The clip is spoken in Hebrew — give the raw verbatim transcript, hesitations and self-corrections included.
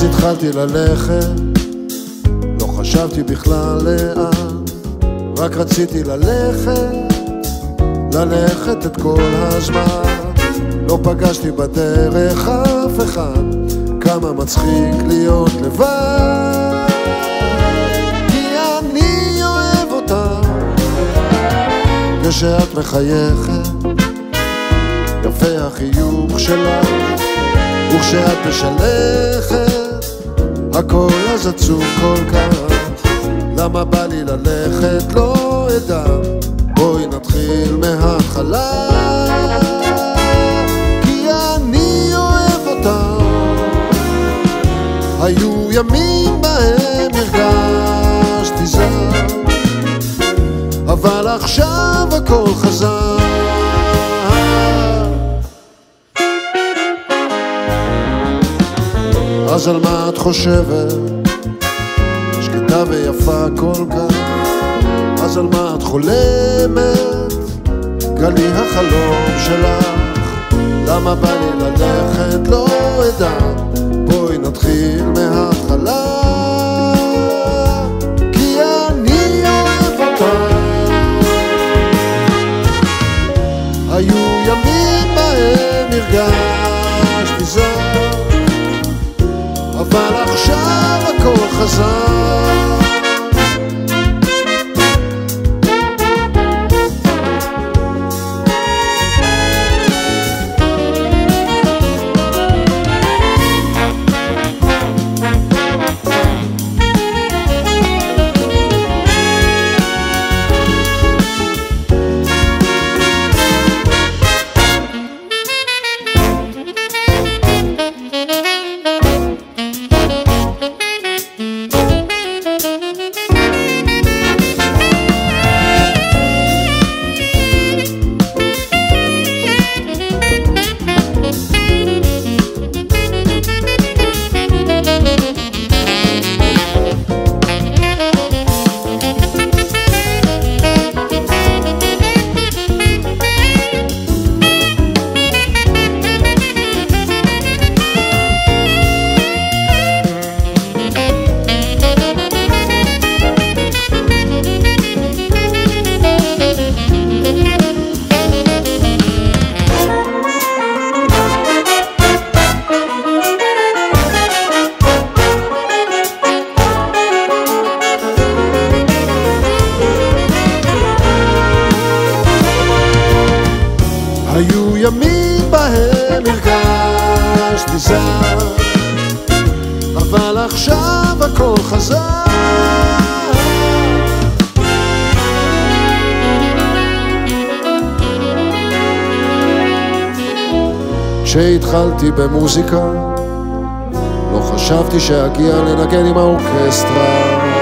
אז התחלתי ללכת, לא חשבתי בכלל לאן, רק רציתי ללכת, ללכת את כל הזמן. לא פגשתי בדרך אף אחד, כמה מצחיק להיות לבד, כי אני אוהב אותה כשאת מחייכת, יפה החיוך שלך, וכשאת משלכת הכל אז עצוב כל כך. למה בא לי ללכת לא אדע, בואי נתחיל מההתחלה, כי אני אוהב אותה. היו ימים בהם הרגשתי זר, אבל עכשיו הכל חזר. אז על מה את חושבת? שקטה ויפה כל כך. אז על מה את חולמת? גלי החלום שלך. למה בא לי ללכת לא אדע, בואי נתחיל מההתחלה, כי אני אוהב אותה. היו ימים בהם הרגשתי זר, אבל עכשיו הכל חזר. היו ימים בהם הרגשתי זר, אבל עכשיו הכל חזר. כשהתחלתי במוזיקה לא חשבתי שאגיע לנגן עם האורקסטרה,